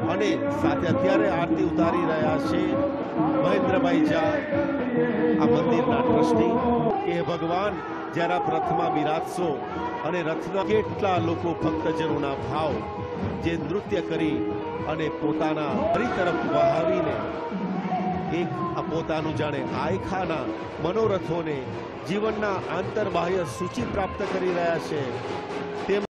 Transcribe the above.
અને સાથે અત્યારે આરતી ઉતારી રહ્યા છે મહેન્દ્રભાઈ ઝા, આ મંદિરના ટ્રસ્ટી, કે ભગવાન જ્યારે આ રથમાં બિરાજશો અને રથના કેટલા લોકો ભક્તજનોના ભાવ જે નૃત્ય કરી અને પોતાના હરી તરફ વહાવીને એક આ પોતાનું જાણે આયખાના મનોરથોને જીવનના આંતરબાહ્ય સૂચિ પ્રાપ્ત કરી રહ્યા છે.